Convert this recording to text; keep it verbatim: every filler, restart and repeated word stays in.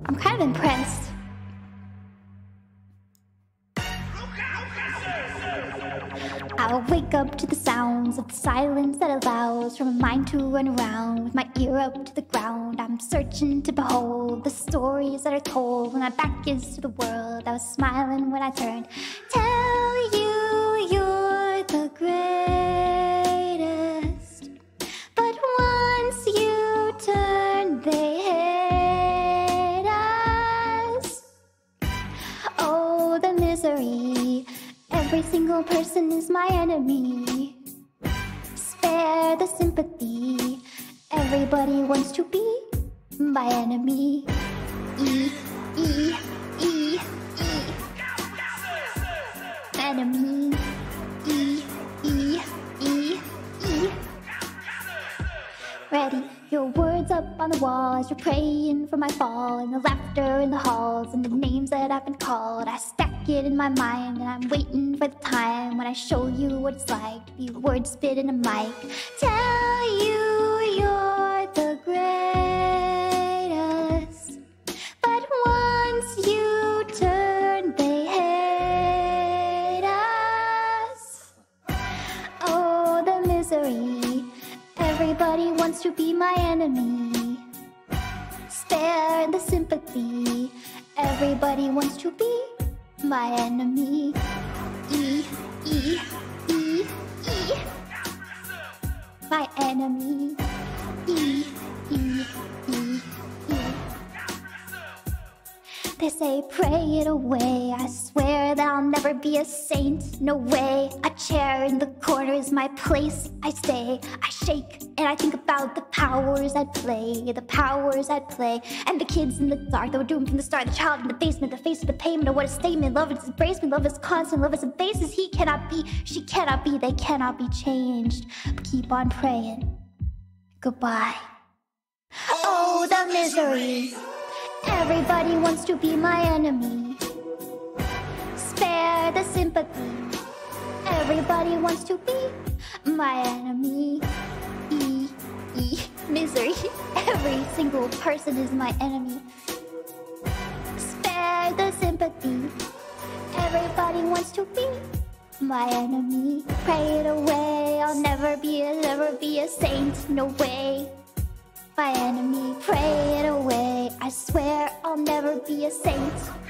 I'm kind of impressed. I'll wake up to the sounds of the silence that allows for my mind to run around with my ear up to the ground. I'm searching to behold the stories that are told when my back is to the world. I was smiling when I turned. Tell you you're the greatest, but once you turn, they hate us. Oh, the misery. Every single person is my enemy. Spare the sympathy. Everybody wants to be my enemy. E, E, E, E. Enemy. E, E, E, E. Ready, your words up on the wall as you're praying for my fall, and the laughter in the halls and the names that I've been called. I stack it in my mind and I'm waiting for the time when I show you what it's like to be a word spit in a mic. Tell you you're the greatest, but once you turn, they hate us. Oh, the misery. Everybody wants to be my enemy. Spare the sympathy. Everybody wants to be my enemy. E, E, E, E. My enemy. E, E, E, E. They say pray it away. I swear that I'll never be a saint. No way. A chair in the corner is my place. I stay, I shake, and I think about the powers I'd play. The powers I'd play. And the kids in the dark that were doomed from the start. The child in the basement, the face of the payment. Oh, what a statement. Love is embrace me. Love is constant. Love is a basis. He cannot be, she cannot be, they cannot be changed. But keep on praying. Goodbye. Oh, the misery. Everybody wants to be my enemy. Spare the sympathy. Everybody wants to be my enemy. E, E, misery. Every single person is my enemy. Spare the sympathy. Everybody wants to be my enemy. Pray it away. I'll never be a, never be a saint. No way. My enemy, pray it away. I swear I'll never be a saint.